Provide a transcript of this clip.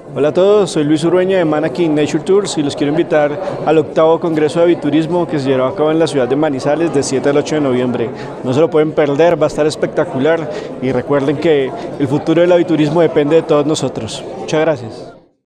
Hola a todos, soy Luis Urueña de Mannequin Nature Tours y los quiero invitar al octavo Congreso de Aviturismo que se llevará a cabo en la ciudad de Manizales del 7 al 8 de noviembre. No se lo pueden perder, va a estar espectacular y recuerden que el futuro del aviturismo depende de todos nosotros. Muchas gracias.